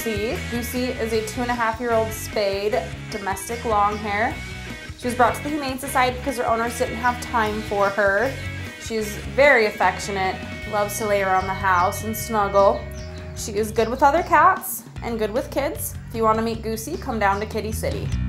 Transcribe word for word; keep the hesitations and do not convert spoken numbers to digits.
Goosie. Goosie is a two and a half year old spayed domestic long hair. She was brought to the Humane Society because her owners didn't have time for her. She's very affectionate, loves to lay around the house and snuggle. She is good with other cats and good with kids. If you want to meet Goosie, come down to Kitty City.